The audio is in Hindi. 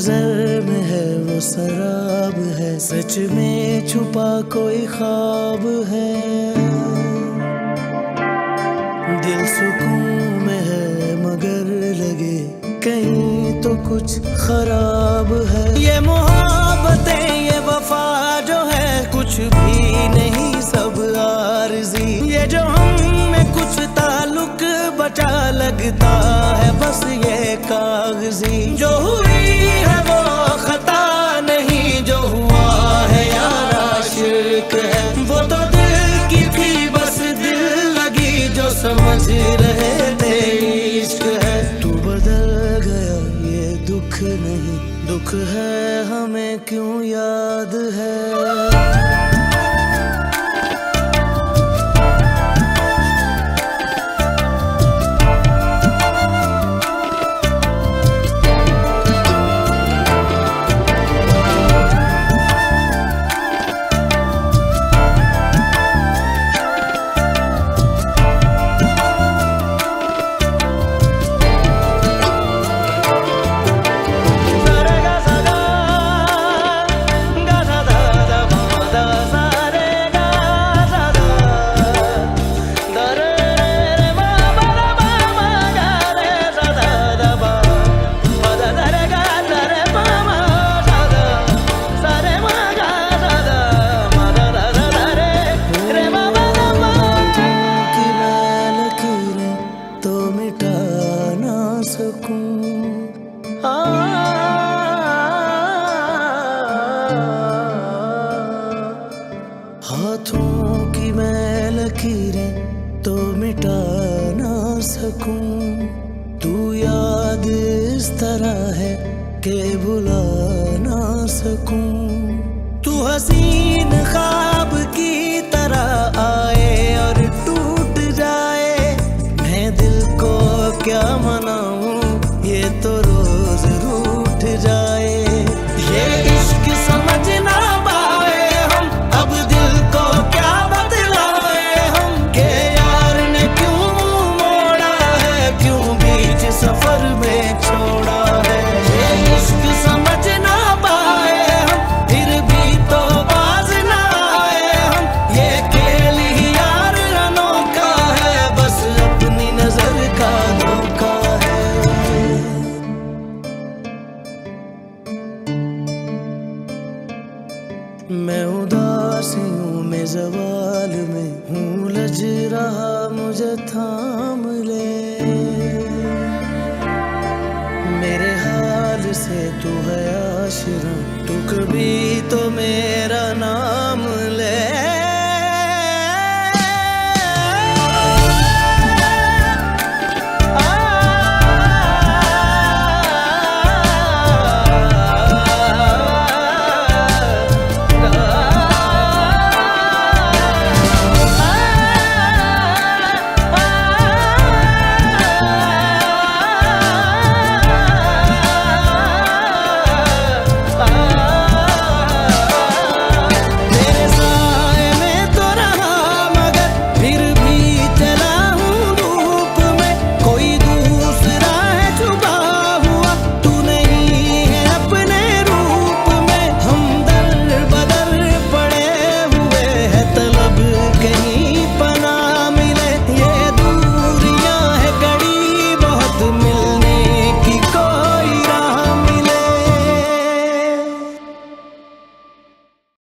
नजर में है वो शराब है, सच में छुपा कोई ख्वाब है। दिल सुकून में है मगर लगे कहीं तो कुछ खराब है। ये मोहब्बतें ये वफा जो है कुछ भी नहीं सब आरज़ी। ये जो हम में कुछ ताल्लुक बचा लगता है बस ये कागजी। जो हुई है वो खता नहीं, जो हुआ है यार आशिक है। वो तो दिल की थी बस दिल लगी जो समझ रहे थे इश्क है। तू बदल गया ये दुख नहीं, दुख है हमें क्यों याद है। हाथों की मैं लकीरें तो मिटा ना सकूं। तू याद इस तरह है कि भुला ना सकूं। तू हसीन ख्वाब की तरह आए और टूट जाए। मैं दिल को क्या मनाऊं ये तो रोज रूठ जाए। ये इश्क समझ ना पाए हम अब दिल को क्या बतलाए हम। के यार ने क्यों मोड़ा है, क्यों बीच सफर में छोड़ा है। ये इश्क समझ ना पाए हम फिर भी तो बाज ना आए हम। ये खेल ही यार अनोखा है बस अपनी नजर का धोखा है। मैं उदासी हूँ मैं ज़वाल में हूँ लज रहा मुझे थाम ले। मेरे हाल से तू है आशिरा, तू कभी तो मेरा नाम